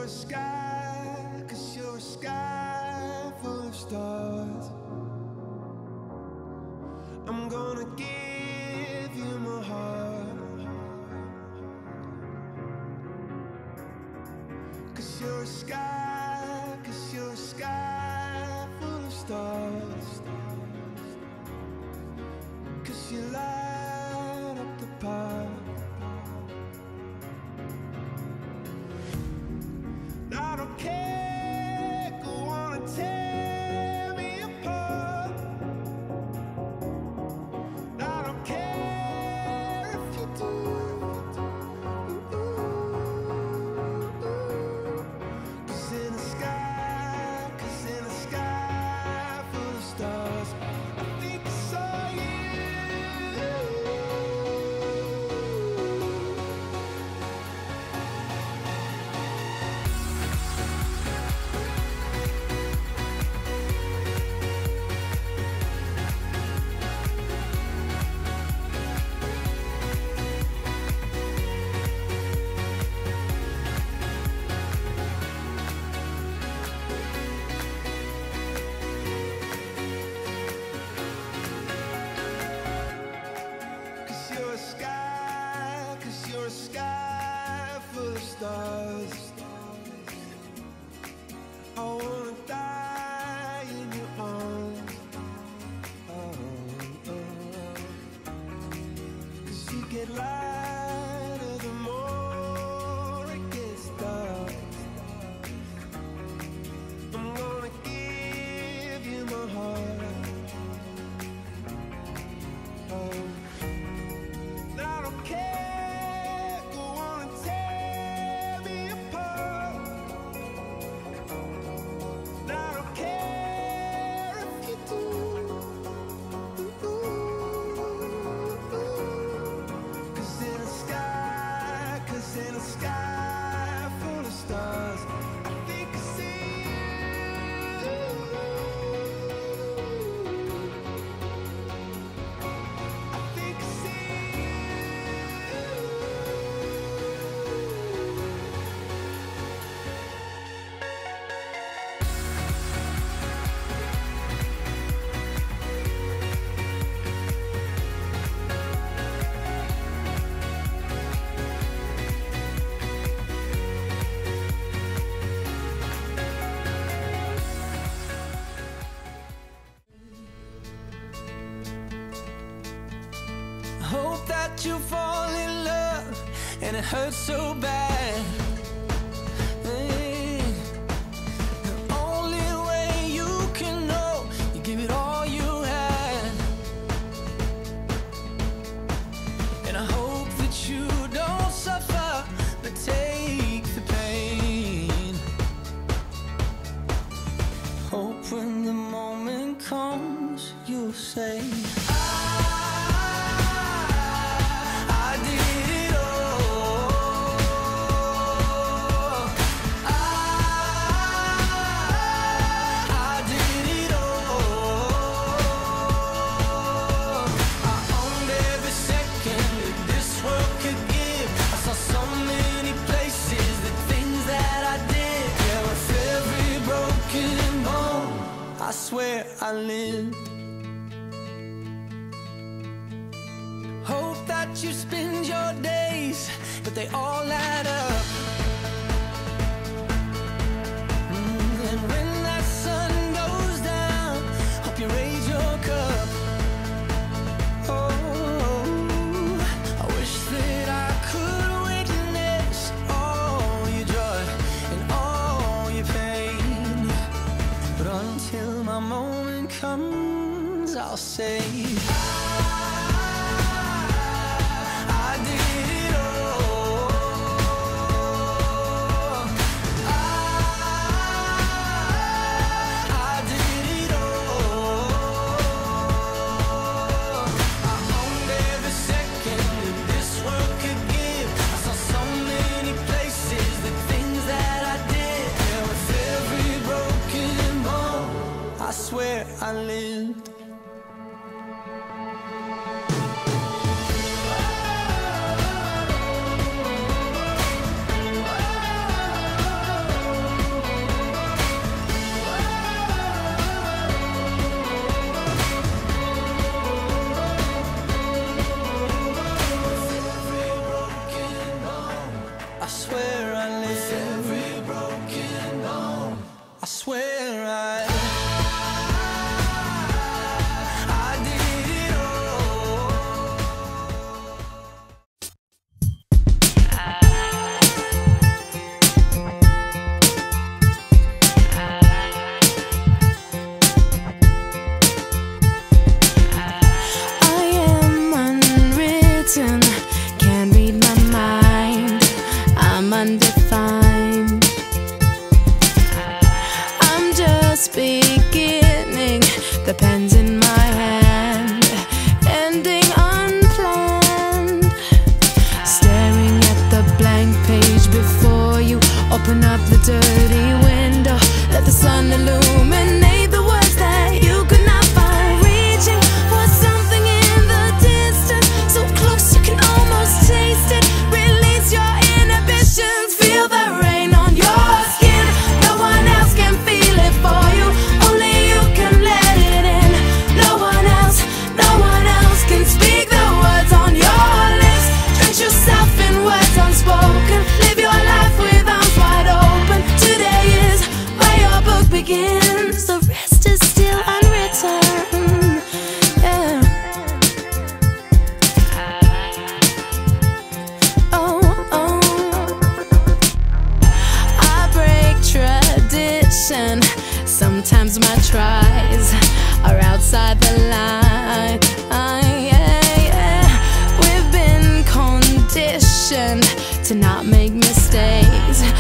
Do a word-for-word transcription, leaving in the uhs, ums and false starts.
sky, 'cause you're a sky full of stars. I'm gonna give you my heart, 'cause you're a sky, 'cause you're a sky full of stars. 'Cause you light up the path. I don't care, go on and tear me apart. I don't care if you do. Cause in the sky, cause in the sky full of stars, I think I saw you. You're a sky, 'cause you're a sky full of stars. I wanna die in your arms. Oh, oh. 'Cause you get lighter the more it gets dark. I'm gonna give you my heart. Oh, I don't care, go on and tear me apart. I don't care if you do. Cause in the sky, cause in the sky full of stars, I think I see you. I think I see you. Hope that you fall in love and it hurts so bad. Hey, the only way you can know, you give it all you had. And I hope that you don't suffer, but take the pain. Hope when the moment comes, you'll say, I swear I lived. Hope that you spend your days, but they all add up. Mm, and when that sun goes down, hope you raise your cup. Oh, I wish that I could witness all your joy and all your pain. But until my moment comes, I'll say, I did it all. I did it all. I owned every second that this world could give. I saw so many places, the things that I did. Yeah, with every broken bone, I swear I lived. swear I live with every broken bone. I swear I I did it all. I am unwritten, can't read my mind, I'm undefined. I'm just beginning, the pen's in my hand, ending unplanned. Staring at the blank page before you, open up the dirty window, let the sun illuminate the words that you could not find. Reaching for something in the distance, so close you can almost taste it. Release your inhibitions, feel the rain on your skin. No one else can feel it for you, only you can let it in. No one else, no one else can speak the words on your lips. Drench yourself in words unspoken, live your life with arms wide open. Today is where your book begins, the rest is still unwritten. Yeah. Oh, oh. I break tradition. Sometimes my tries are outside the line. Yeah, yeah. We've been conditioned to not make mistakes.